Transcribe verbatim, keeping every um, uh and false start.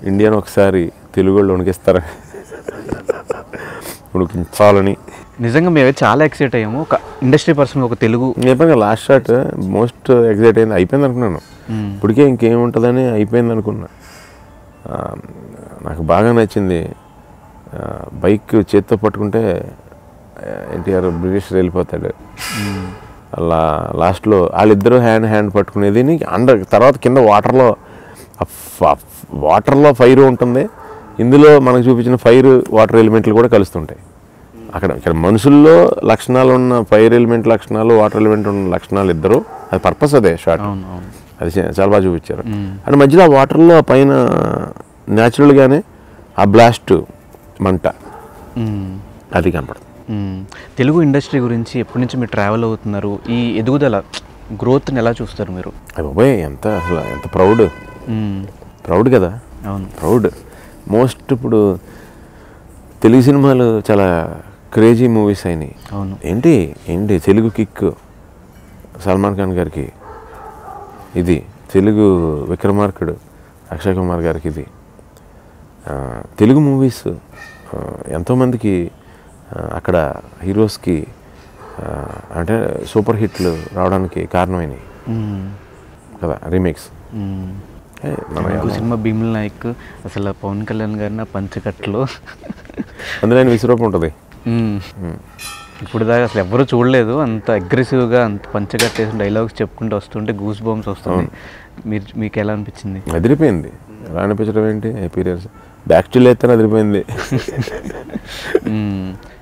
ఇండియాని ఒకసారి తెలుగు వాళ్ళు ఉనికిస్తారా ఉనికించాలని నిజంగా మేమైతే చాలా ఎక్సైట్ అయ్యాము. ఒక ఇండస్ట్రీ పర్సన్ ఒక తెలుగు చెప్పాను లాస్ట్ షాట్ మోస్ట్ ఎగ్జైట్ అయింది, అయిపోయింది అనుకున్నాను. ఇప్పటికే ఇంకేముంటుందని అయిపోయింది అనుకున్నా. నాకు బాగా నచ్చింది, బైక్ చేత్తో పట్టుకుంటే ఎన్టీఆర్ బ్రిటిష్ వెళ్ళిపోతాడు, అలా లాస్ట్లో వాళ్ళిద్దరూ హ్యాండ్ హ్యాండ్ పట్టుకునేది అండర్ తర్వాత కింద వాటర్లో వాటర్లో ఫైర్ ఉంటుంది, ఇందులో మనకు చూపించిన ఫైర్ వాటర్ ఎలిమెంట్లు కూడా కలుస్తుంటాయి. అక్కడ ఇక్కడ మనుషుల్లో లక్షణాలు ఉన్న ఫైర్ ఎలిమెంట్ లక్షణాలు వాటర్ ఎలిమెంట్ ఉన్న లక్షణాలు ఇద్దరు, అది పర్పస్ అదే షాట్, అది చాలా బాగా చూపించారు. అండ్ మధ్యలో ఆ వాటర్లో పైన న్యాచురల్గానే ఆ బ్లాస్ట్ మంట అది కనపడుతుంది. తెలుగు ఇండస్ట్రీ గురించి ఎప్పటి నుంచి మీరు ట్రావెల్ అవుతున్నారు, ఈ ఎదుగుదల గ్రోత్ని ఎలా చూస్తారు మీరు? అబ్బాయి ఎంత అసలు ఎంత ప్రౌడ్ ప్రౌడ్ కదా. అవును, ప్రౌడ్ మోస్ట్. ఇప్పుడు తెలుగు సినిమాలు చాలా క్రేజీ మూవీస్ అయినాయి. అవును, ఏంటి ఏంటి తెలుగు కిక్ సల్మాన్ ఖాన్ గారికి, ఇది తెలుగు విక్రమార్కుడు అక్షయ్ కుమార్ గారికి, ఇది తెలుగు మూవీస్ ఎంతోమందికి అక్కడ హీరోస్కి అంటే సూపర్ హిట్లు రావడానికి కారణమైనవి కదా రీమేక్స్. సినిమా భీముల నాయక్ అసలు పవన్ కళ్యాణ్ గారిన పంచకట్లో అందులో ఆయన విశ్వరూపం ఉంటుంది. ఇప్పుడు దాకా అసలు ఎవరు చూడలేదు అంత అగ్రెసివ్గా అంత పంచకట్టేసిన డైలాగ్స్ చెప్పుకుంటూ వస్తుంటే గూస్ బంప్స్ వస్తుంది. మీరు మీకు ఎలా అనిపించింది? అదిరిపోయింది. ఎలా అనిపించడం ఏంటి, ఎపీరియన్స్ బ్యాక్ స్టిల్ అయితే అదిరిపోయింది.